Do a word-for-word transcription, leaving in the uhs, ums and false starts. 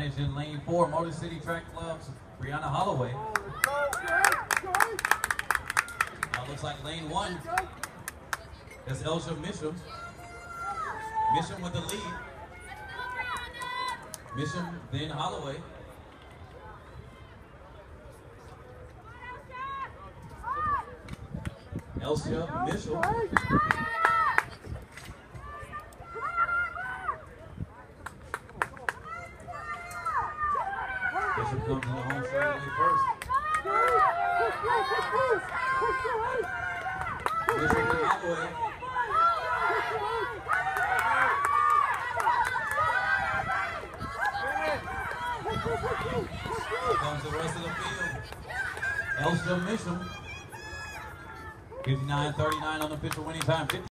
advantage in lane four. Motor City Track Club's Brianna Holloway. Now it looks like lane one. That's Elsa Misham. Misham with the lead. Misham, then Holloway. Elsa Misham. Bishop comes in the home straightaway first. Bishop and Holloway. Here comes the rest of the field. Elsa Misham. fifty-nine thirty-nine on the official winning time.